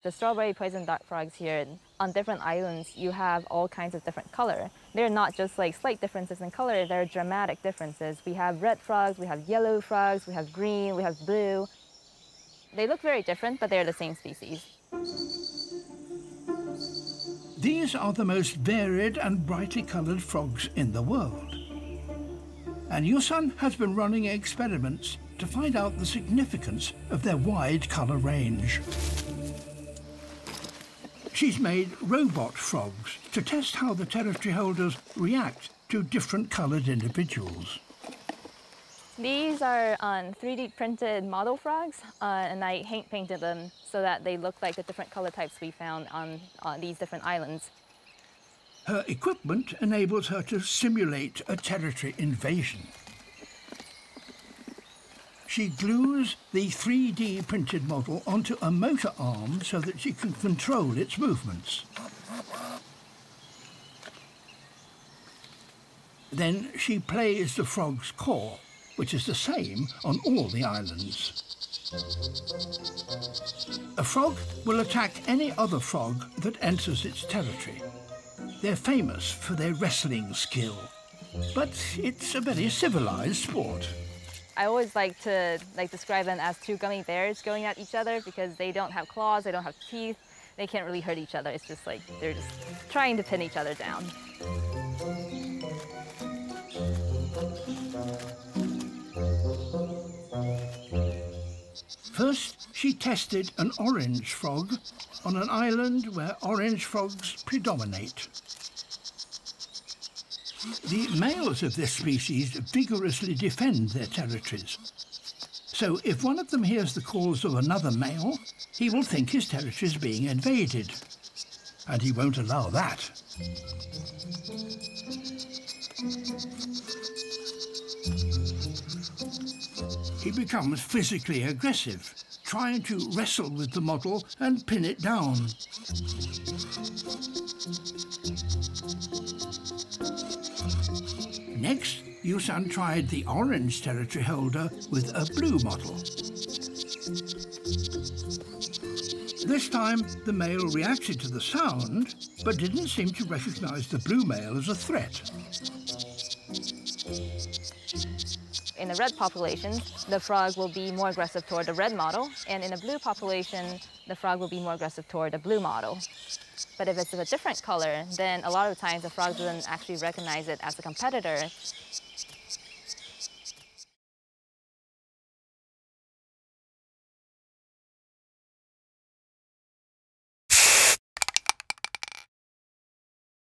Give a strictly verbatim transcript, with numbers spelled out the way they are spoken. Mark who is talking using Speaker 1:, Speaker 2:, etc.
Speaker 1: The strawberry poison dart frogs here, on different islands, you have all kinds of different color. They're not just like slight differences in color, they're dramatic differences. We have red frogs, we have yellow frogs, we have green, we have blue. They look very different, but they're the same species.
Speaker 2: These are the most varied and brightly colored frogs in the world. And Yusan has been running experiments to find out the significance of their wide color range. She's made robot frogs to test how the territory holders react to different colored individuals.
Speaker 1: These are um, three D printed model frogs, uh, and I hand painted them so that they look like the different color types we found on, on these different islands.
Speaker 2: Her equipment enables her to simulate a territory invasion. She glues the three D printed model onto a motor arm so that she can control its movements. Then she plays the frog's call, which is the same on all the islands. A frog will attack any other frog that enters its territory. They're famous for their wrestling skill, but it's a very civilized sport.
Speaker 1: I always like to like describe them as two gummy bears going at each other because they don't have claws, they don't have teeth, they can't really hurt each other. It's just like they're just trying to pin each other down.
Speaker 2: First, she tested an orange frog on an island where orange frogs predominate. The males of this species vigorously defend their territories. So if one of them hears the calls of another male, he will think his territory is being invaded, and he won't allow that. He becomes physically aggressive, trying to wrestle with the model and pin it down. Next, Yusan tried the orange territory holder with a blue model. This time, the male reacted to the sound, but didn't seem to recognize the blue male as a threat.
Speaker 1: In the red population, the frog will be more aggressive toward the red model, and in a blue population, the frog will be more aggressive toward the blue model. But if it's of a different color, then a lot of times the frog doesn't actually recognize it as a competitor.